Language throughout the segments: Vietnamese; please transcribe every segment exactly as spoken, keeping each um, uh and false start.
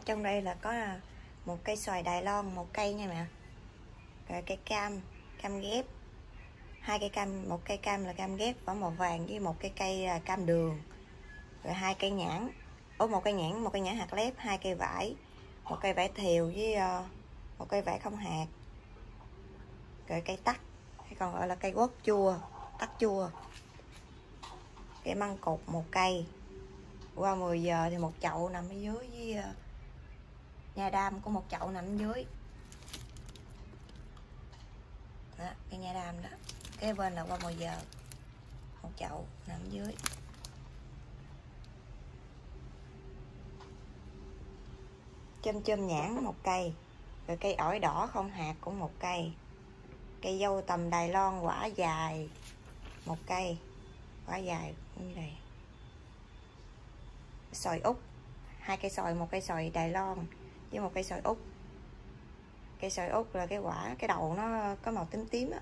trong đây là có một cây xoài Đài Loan, một cây nha mẹ. Rồi cây cam, cam ghép. Hai cây cam, một cây cam là cam ghép vỏ màu vàng với một cây cây là cam đường. Rồi hai cây nhãn. Ủa một cây nhãn, một cây nhãn hạt lép, hai cây vải, một cây vải thiều với uh, một cây vải không hạt. Rồi cây tắc, hay còn gọi là cây quất chua, tắc chua. Cây măng cụt một cây. Qua mười giờ thì một chậu nằm ở dưới với uh, nha đam của một chậu nằm ở dưới. Đó, cây nha đam đó. Cái bên là qua mười giờ một chậu nằm ở dưới. Chôm chôm nhãn một cây. Rồi cây ổi đỏ không hạt cũng một cây. Cây dâu tầm Đài Loan quả dài một cây, quả dài như này. Xoài úc, hai cây xoài, một cây xoài Đài Loan với một cây xoài úc. Cây xoài úc là cái quả, cái đầu nó có màu tím tím á.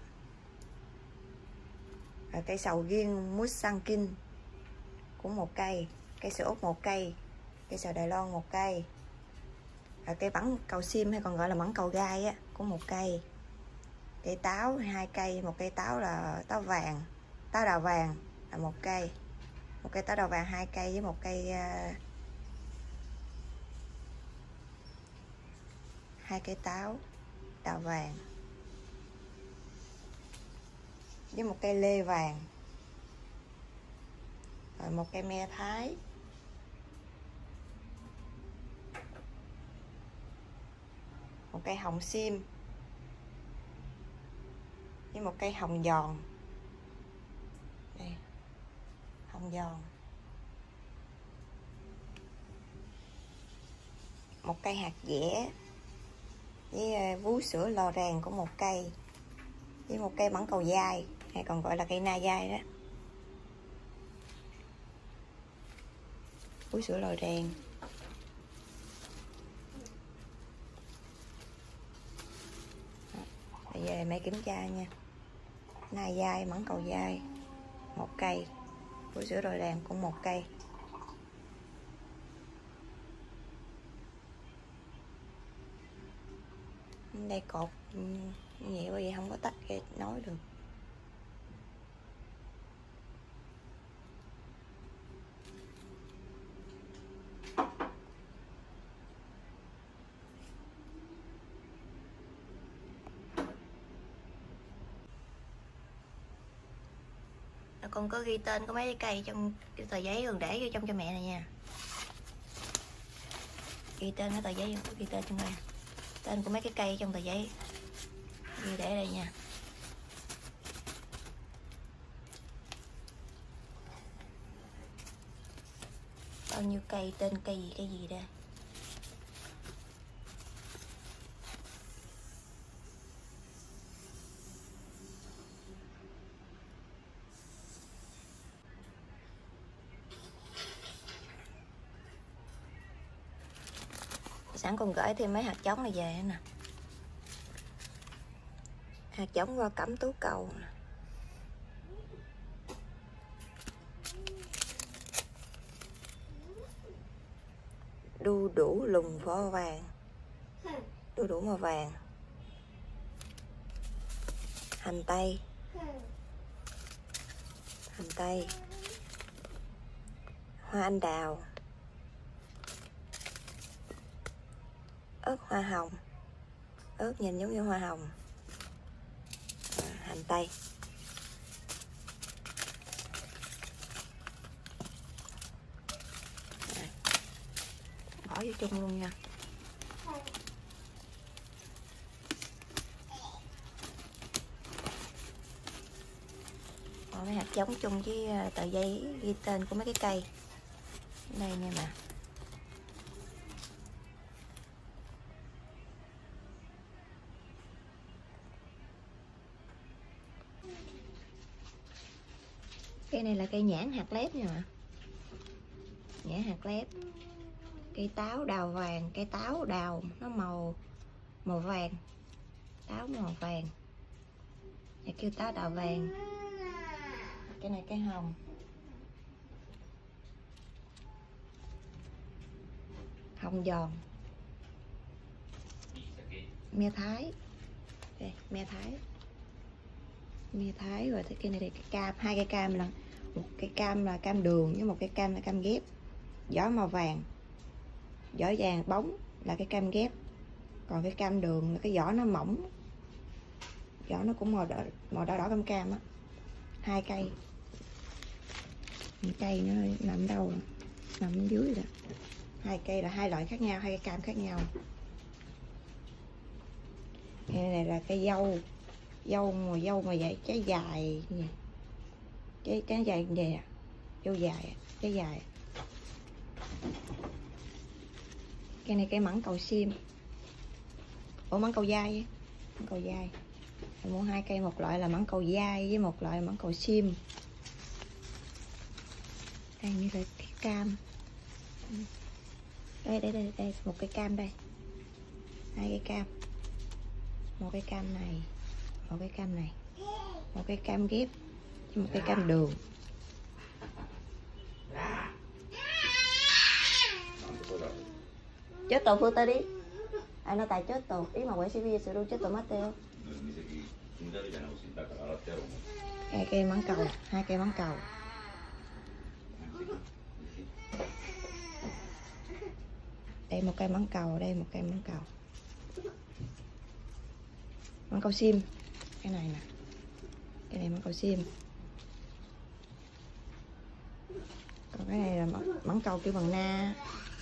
Rồi cây sầu riêng mút sang kinh cũng một cây. Cây xoài úc một cây. Cây xoài Đài Loan một cây. Rồi cây bẵng cầu sim hay còn gọi là bẵng cầu gai á cũng một cây. Cây táo hai cây, một cây táo là táo vàng, táo đào vàng là một cây. Một cây táo đào vàng hai cây với một cây uh, hai cây táo đào vàng với một cây lê vàng. Rồi một cây me thái. Một cây hồng sim với một cây hồng giòn. Đây, hồng giòn. Một cây hạt dẻ với vú sữa lò rèn của một cây. Với một cây mãng cầu dai hay còn gọi là cây na dai đó. Vú sữa lò rèn. Bây giờ mẹ kiểm tra nha. Na dai, mãng cầu dai một cây, vú sữa lò rèn cũng một cây. Đây cột như vậy bởi vì không có tách cái nói được. Con có ghi tên của mấy cái cây trong cái tờ giấy rồi để vô trong cho mẹ này nha. Ghi tên cái tờ giấy, ghi tên trong đây. Tên của mấy cái cây trong tờ giấy ghi để đây nha. Bao nhiêu cây, tên cây gì cái gì đây. Sẵn còn gửi thêm mấy hạt giống này về nè. Hạt giống qua cẩm tú cầu nè. Đu đủ lùng vỏ vàng. Đu đủ màu vàng. Hành tây. Hành tây. Hoa anh đào. Ớt hoa hồng. Ớt nhìn giống như hoa hồng. À, hành tây. À, bỏ vô chung luôn nha. Bỏ mấy hạt giống chung với tờ giấy ghi tên của mấy cái cây. Đây nha nè. Cây này là cây nhãn hạt lép nha mà. Nhãn hạt lép. Cây táo đào vàng, cây táo đào nó màu màu vàng. Táo màu vàng. Này kêu táo đào vàng. Cái này cây hồng. Hồng giòn. me thái. Đây, me thái. Me thái rồi tới kia này, đây cái cam, hai cây cam là một cây cam là cam đường với một cây cam là cam ghép. Vỏ màu vàng, vỏ vàng bóng là cái cam ghép, còn cái cam đường là cái vỏ nó mỏng, vỏ nó cũng màu đỏ màu đỏ đỏ cam cam á. Hai cây, cây nó nằm đâu rồi? Nằm dưới rồi. Hai cây là hai loại khác nhau, hai cây cam khác nhau. Cái này là cây dâu, dâu mùa dâu mà vậy trái dài nha, trái trái dài như vậy à, dâu dài, trái dài. Cây này cây mãng cầu sim, ủa mãng cầu dai, mãng cầu dai. Mình mua hai cây, một loại là mãng cầu dai với một loại là mãng cầu sim. Đây như là cái cam. Đây đây đây đây một cây cam đây, hai cây cam, một cây cam này, một cây cam này, một cây cam ghép với một cây cam đường. Chết tổ phương ta đi, ai nó tại chết tổ ý mà quay xê vê sự đâu chết tổ mất tiêu. Hai cây mãng cầu, hai cây mãng cầu. Đây một cây mãng cầu, đây một cây mãng cầu. Mãng cầu sim, cái này nè, cái này mãng cầu sim. Còn cái này là mãng cầu kêu bằng na.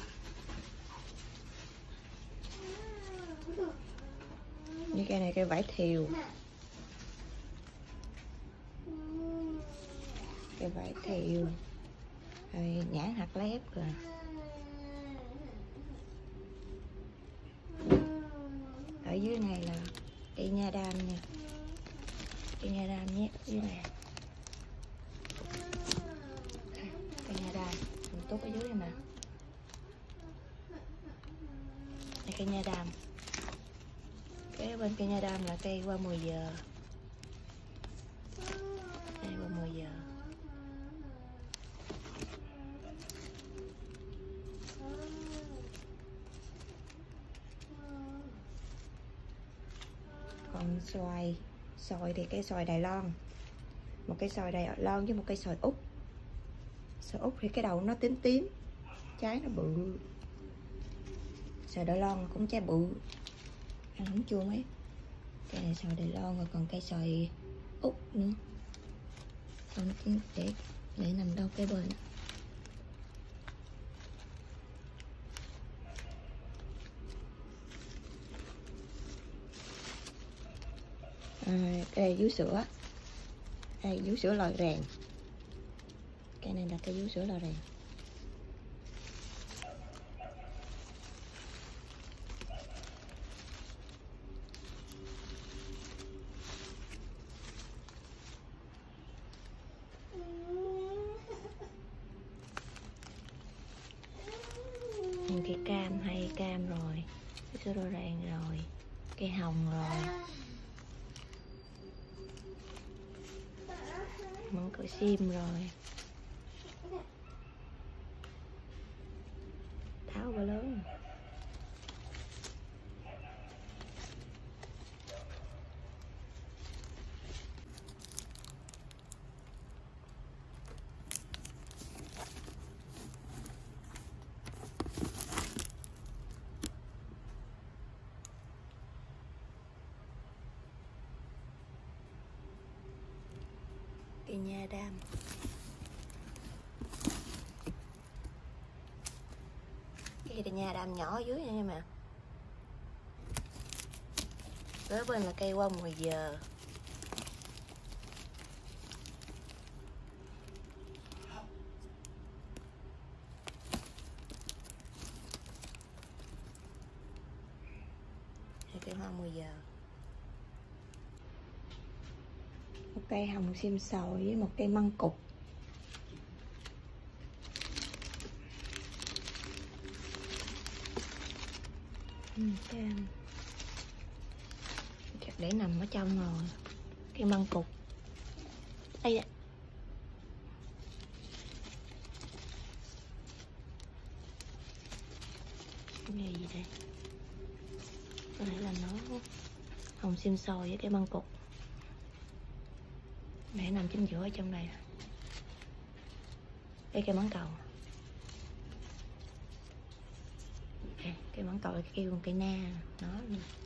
Như cây này cây vải thiều, cây vải thiều, rồi nhãn hạt lép rồi. Ở dưới này là cây nha đam nha, cây nha đam nhé, dưới này cây nha đam mình tốt ở dưới này mà. Đây cây nha đam, cái bên cây nha đam là cây qua mười giờ, đây qua mười giờ. Còn xoài, xoài thì cây xoài Đài Loan, một cây xoài Đài Loan với một cây xoài Úc. Xoài Úc thì cái đầu nó tím tím, trái nó bự. Xoài Đài Loan cũng trái bự, ăn không chua mấy. Cây này xoài Đài Loan, rồi còn cây xoài Úc nữa. Còn để để nằm đâu cái bên. À, đây vú sữa, đây vú sữa lòi rèn. Cái này là cây vú sữa lòi rèn. Cây cam, hai cam rồi, vú sữa lòi rèn rồi, cây hồng rồi, mãng cầu sim rồi, tháo ba lớn. Cây nha đam, cái cây nha đam nhỏ ở dưới nha mà. Kế bên là cây qua mười giờ. Cây hoa mười giờ. Một cây hồng xiêm sồi với một cây măng cục. Cam chắc để nằm ở trong rồi. Cây măng cục đây nè. Cái này gì đây? có thể là nó hồng sim soi với cái măng cục để nằm chính giữa ở trong này. Đây cây mãng cầu, cái mãng cầu là cái cây cây na nó